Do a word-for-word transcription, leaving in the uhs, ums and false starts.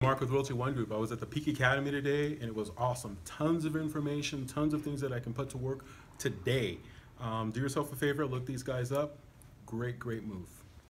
Mark with Realty One Group. I was at the Peak Academy today and it was awesome. Tons of information, tons of things that I can put to work today. Um, do yourself a favor, look these guys up. Great, great move.